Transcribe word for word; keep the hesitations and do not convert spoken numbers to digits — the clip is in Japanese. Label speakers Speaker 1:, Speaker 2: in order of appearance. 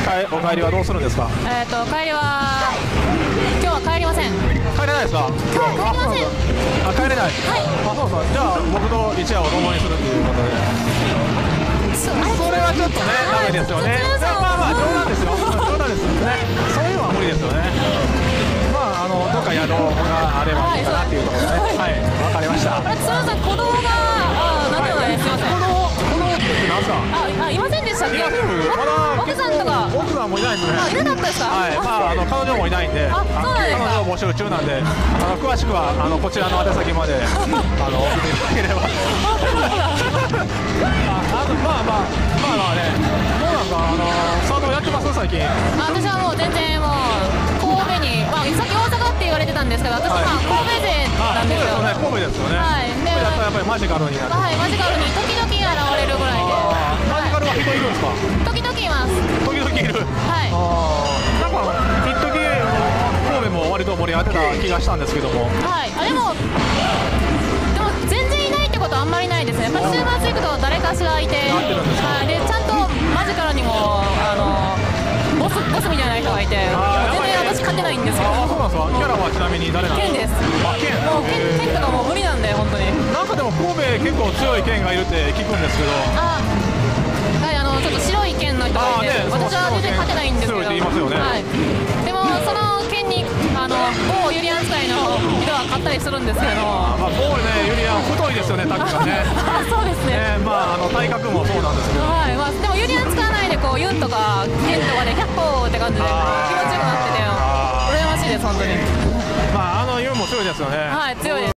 Speaker 1: お帰りはどうするんですか？
Speaker 2: えっと帰りは今日は帰りません。
Speaker 1: 帰れないですか？
Speaker 2: 今日は帰りません。
Speaker 1: あ、帰れない。
Speaker 2: はい。
Speaker 1: あ、そうそう。じゃあ僕と一夜を共にするということで。それはちょっとね、ダメですよね。まあまあ冗談ですよ。冗談ですね。そういうのは無理ですよね。まああのどっか宿があればいいかなっていうところでね。はい。わかりました。
Speaker 2: あれ、すみません、子供があなんとかね、すみません。
Speaker 1: 子供子供ってなんすか？
Speaker 2: あ、あいませんでしたっけ？奥さんとか。
Speaker 1: 奥さんもいないですね。
Speaker 2: あ、いなかったですか？
Speaker 1: はい。まああの彼女もいないんで。
Speaker 2: あ、そうなんですか。
Speaker 1: 彼女募集中なんで、あの詳しくはあのこちらの宛先まであの送っていただければ。あのまあまあまあまあね。どうなんかあのサードやってます最近。
Speaker 2: 私はもう全然もう神戸に、まあさっき大阪って言われてたんですけど、私はまあ神戸勢なんですよ。
Speaker 1: あ、そうですよね。神戸ですよね。
Speaker 2: はい。で、
Speaker 1: やっぱりマジカルになる。
Speaker 2: はい、マジカルに時々現れるぐらいで。
Speaker 1: マジカルは人いるんですか？
Speaker 2: 時々います。
Speaker 1: 時々いる。
Speaker 2: はい。
Speaker 1: なんか一時神戸も割と盛り上がってた気がしたんですけども。
Speaker 2: はい。あ、でもでも全然いないってことはあんまりないですね。やっぱり週末行くと誰かしらいて、はい。でちゃんとマジカルにもあのボスボスみたいな人がいて、全然私勝てないんですよ。
Speaker 1: あ、そうなんですか。キャラはちなみに誰なんですか？
Speaker 2: 剣です。
Speaker 1: あ、剣。
Speaker 2: もう剣剣とかもう無理なんで本当に。
Speaker 1: なんかでも神戸結構強い剣がいるって聞くんですけど。
Speaker 2: あ、はい、あのちょっと白い剣の人がいて、私は全然勝てないんですけど。
Speaker 1: 強いって言いますよね。
Speaker 2: はい。でもその剣にあの某ユリアン使いの人は勝ったりするんですけど。
Speaker 1: まあ某ねユリアン太いですよね、タックがね。
Speaker 2: あ、そうですね。
Speaker 1: まああの体格もそうなんですけど。
Speaker 2: はい。まあでもユリアン使わないでこうユンとか剣とかでひゃっこって感じで気持ちよくなってて羨ましいです本当に。
Speaker 1: まああのユンも強いですよね。
Speaker 2: はい、強いです。